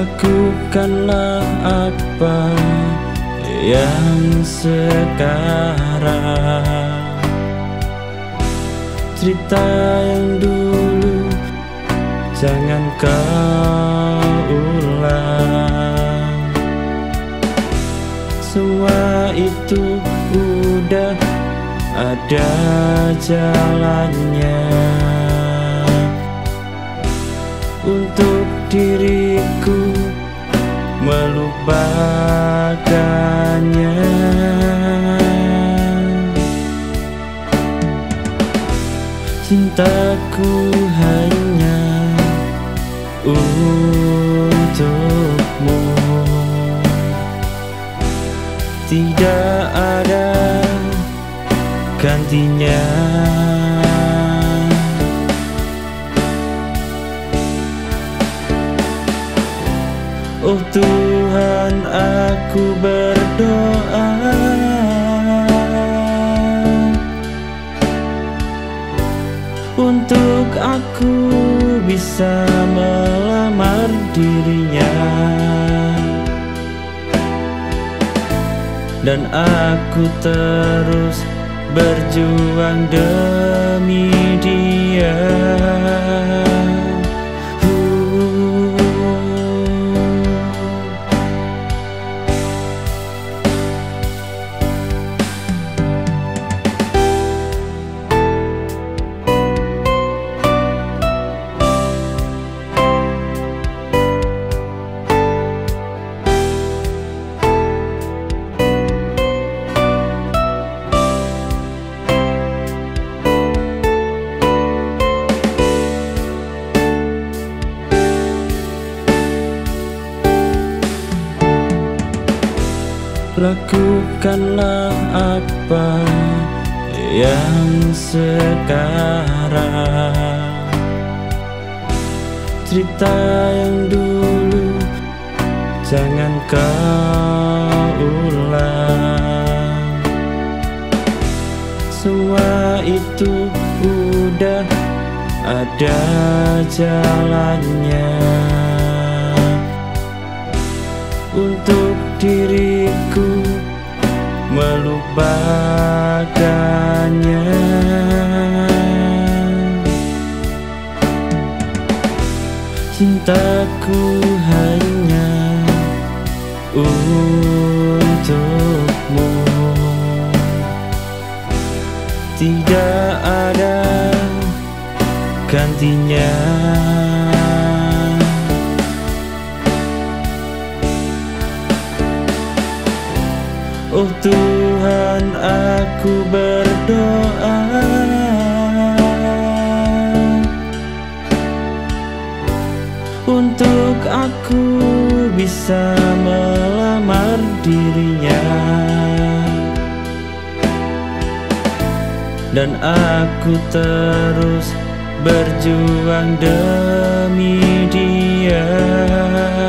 Lakukanlah apa yang sekarang. Cerita yang dulu jangan kau ulang. Semua itu udah ada jalannya. Untuk diriku melupakannya. Cintaku hanya untukmu, tidak ada gantinya. Oh Tuhan, aku berdoa untuk aku bisa melamar dirinya, dan aku terus berjuang demi dia. Lakukanlah apa yang sekarang. Cerita yang dulu jangan kau ulang. Semua itu udah ada jalannya. Untuk diriku melupakannya. Cintaku hanya untukmu, tidak ada gantinya. Oh Tuhan, aku berdoa untuk aku bisa melamar dirinya, dan aku terus berjuang demi dia.